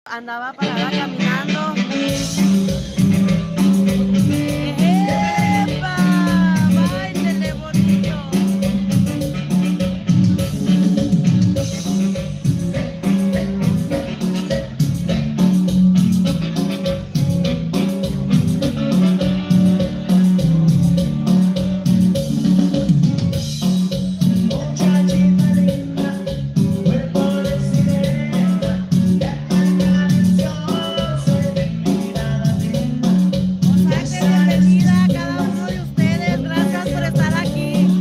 Andaba parada caminando. ¡Epa! ¡Báilele bonito! Bienvenida a cada uno de ustedes. Gracias por estar aquí.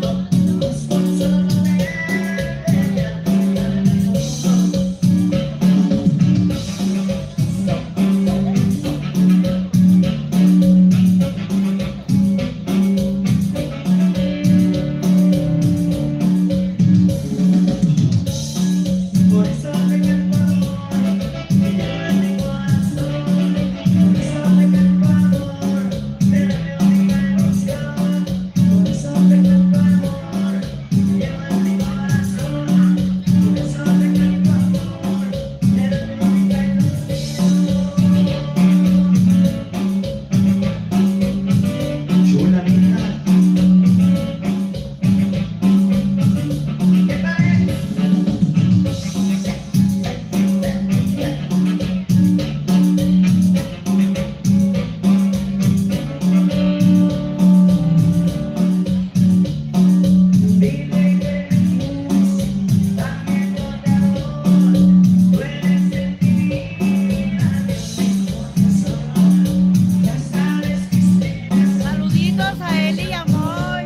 Saluditos a Eli y a Moy.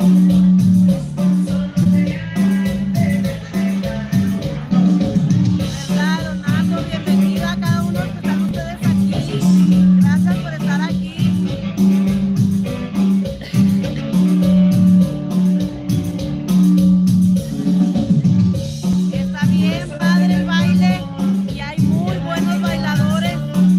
¿Verdad, Donato? Bienvenida a cada uno que están ustedes aquí. Gracias por estar aquí. Está bien padre el baile y hay muy buenos bailadores.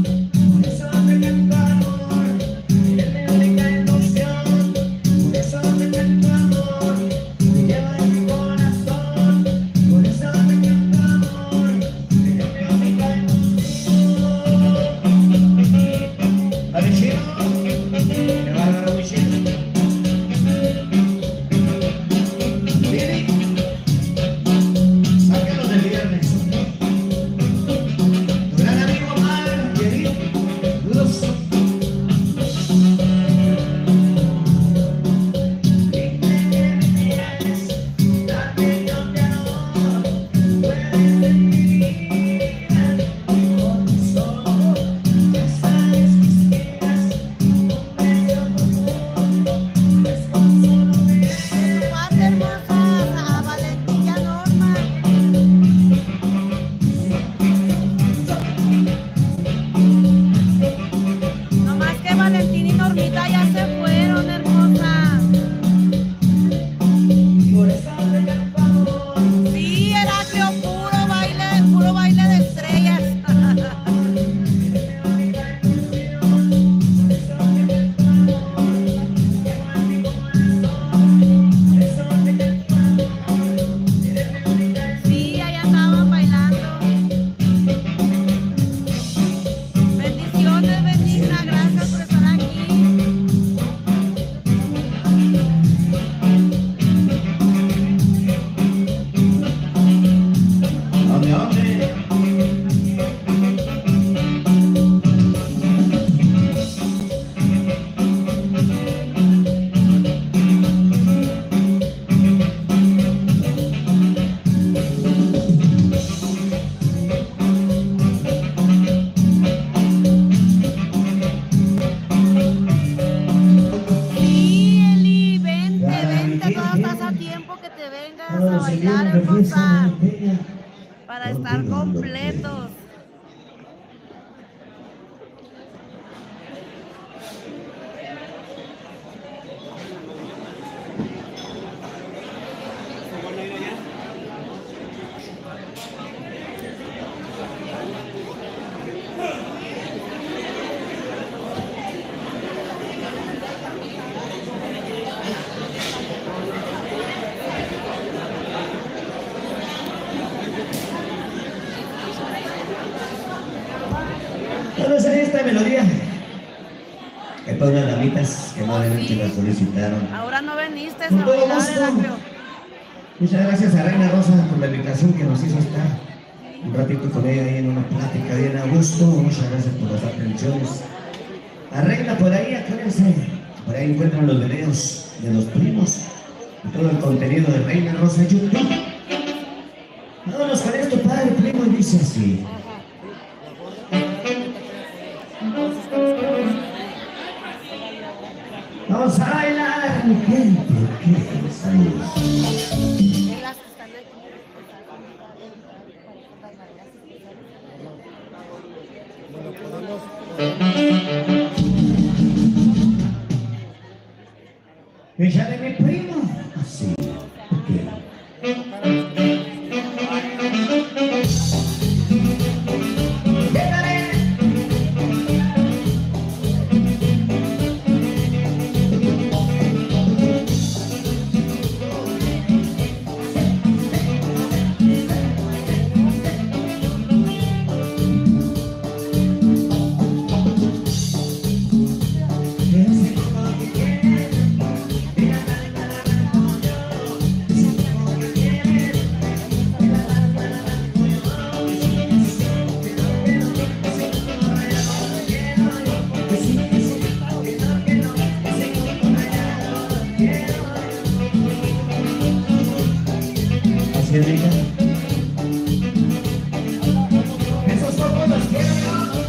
Parte hermosa a Valentín y a Norma. No más que Valentín y Normita ya se fueron, hermosa. Sí, Heraclio, puro baile de estrellas. Sí, ahí andaban bailando. Bendiciones, Benigna, gracias por estar aquí. Sí, Eli, vente, todavía estás a tiempo que te vengas a bailar, hermosa, para estar completos. Vamos a esta melodía. Es para unas damitas que amablemente la solicitaron. Ahora no veniste a Con todo bailar, gusto. Heraclio. Muchas gracias a Reina Rosa por la invitación que nos hizo estar un ratito con ella ahí en una plática bien a gusto. Muchas gracias por las atenciones. A Reina por ahí, acuérdense, por ahí encuentran los videos de los primos y todo el contenido de Reina Rosa en YouTube. Vámonos con esto, padre primo, y dice así. Vamos a bailar, mi gente, ¿qué? Saludos. Ella de mi primo, así, esos ojos los quiero yo.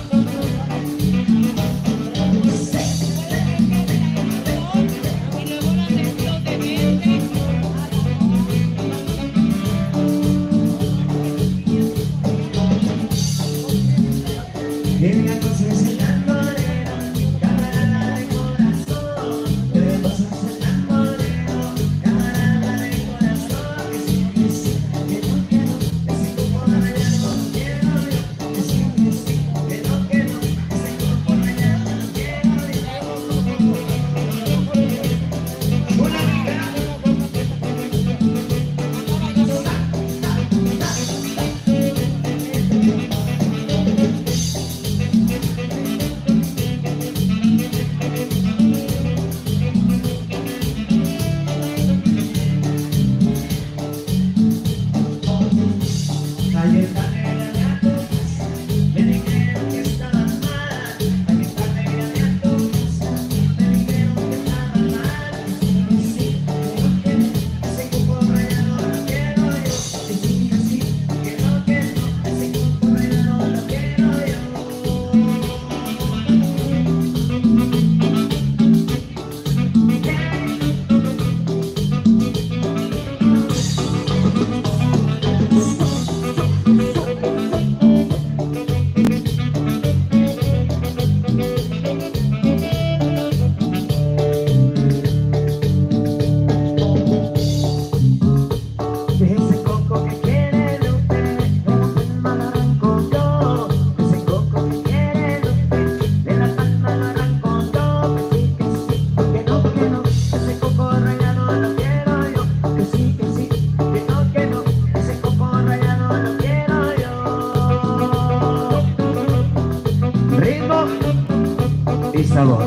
Y sabor.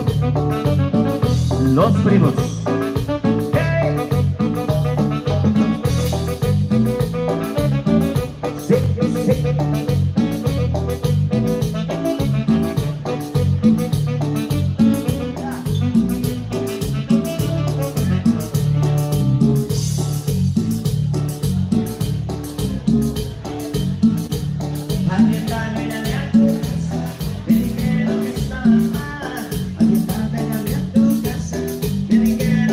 Los primos. Sí, sí. Ven y quiero que estaba mal. Aquí está, pégame a tu casa. Ven y quiero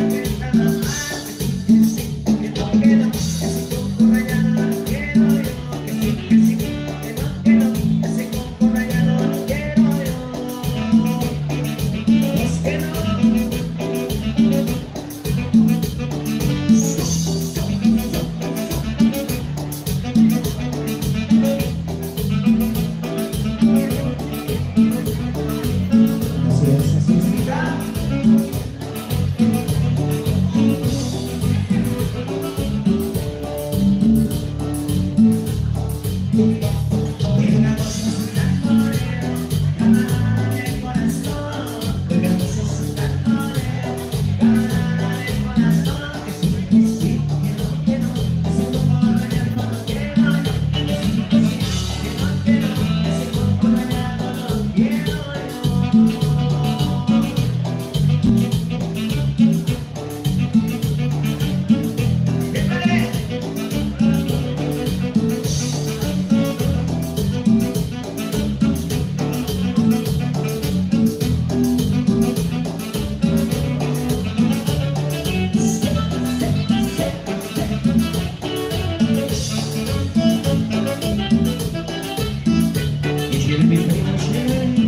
noche.